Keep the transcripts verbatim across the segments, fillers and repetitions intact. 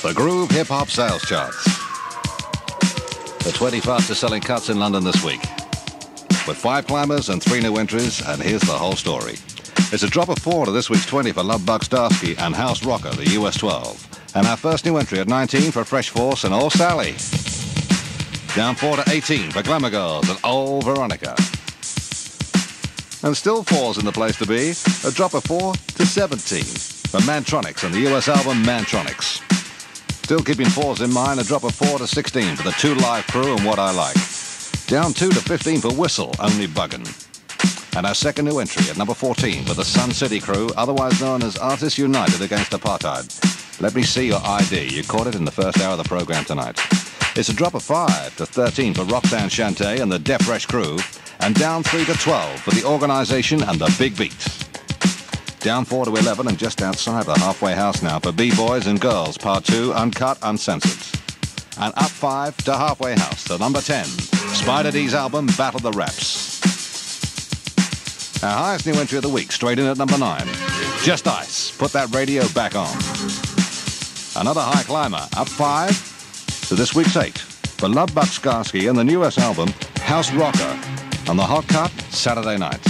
The Groove Hip Hop Sales Charts. The twenty fastest selling cuts in London this week. With five climbers and three new entries, and here's the whole story. It's a drop of four to this week's twenty for Love Bug Starsky and House Rocker, the U S twelve. And our first new entry at nineteen for Fresh Force and Old Sally. Down four to eighteen for Glamour Girls and Old Veronica. And still fours in the place to be, a drop of four to seventeen for Mantronics and the U S album Mantronics. Still keeping fours in mind, a drop of four to sixteen for the Two Live Crew and What I Like. Down two to fifteen for Whistle, Only Buggin'. And our second new entry at number fourteen for the Sun City Crew, otherwise known as Artists United Against Apartheid. Let me see your I D. You caught it in the first hour of the program tonight. It's a drop of five to thirteen for Roxanne Shante and the Def Fresh Crew. And down three to twelve for the Organisation and the Big Beat. Down four to eleven and just outside the halfway house now for B-Boys and Girls, Part two, Uncut, Uncensored. And up five to halfway house to number ten, Spider D's album, Battle the Raps. Our highest new entry of the week, straight in at number nine, Just Ice, Put That Radio Back On. Another high climber, up five to this week's eight, for Love Bug Starsky and the U S album, House Rocker, on the Hot Cut, Saturday nights.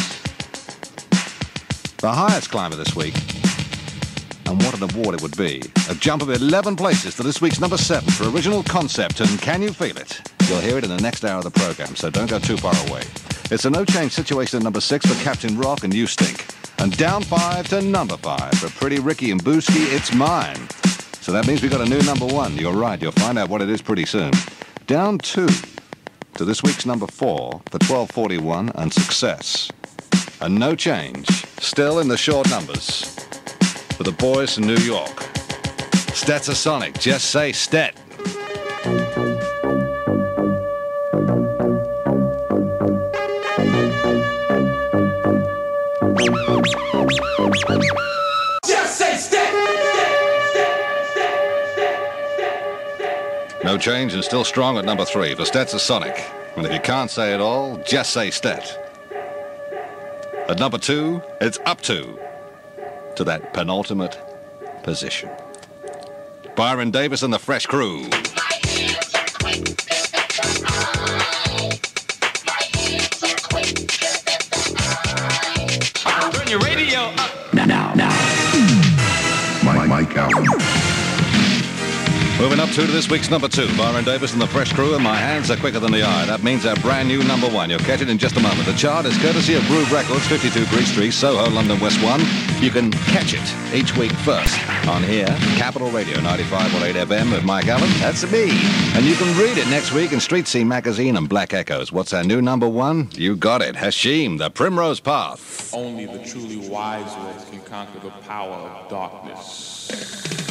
The highest climber this week, and what an award it would be, a jump of eleven places to this week's number seven for Original Concept and Can You Feel It? You'll hear it in the next hour of the program, so don't go too far away. It's a no-change situation at number six for Captain Rock and You Stink. And down five to number five for Pretty Ricky and Booski, It's Mine. So that means we got a new number one. You're right, you'll find out what it is pretty soon. Down two to this week's number four for twelve forty-one and Success. And no change, still in the short numbers for the boys from New York. Stetsasonic, Just Say Stet. Just say Stet. No change and still strong at number three for Stetsasonic. And if you can't say it all, just say Stet. At number two, it's up two to that penultimate position. Byron Davis and the Fresh Crew. Turn your radio up. Now, now, now. Mike, Mike Allen. Moving up two to this week's number two, Byron Davis and the Fresh Crew, and My Hands Are Quicker Than the Eye. That means our brand new number one. You'll catch it in just a moment. The chart is courtesy of Groove Records, fifty-two Greece Street, Soho, London, West one. You can catch it each week first on here, Capital Radio, ninety-five point eight F M with Mike Allen. That's me. And you can read it next week in Street Scene Magazine and Black Echoes. What's our new number one? You got it. Hashim, The Primrose Path. Only the truly wise ones can conquer the power of darkness.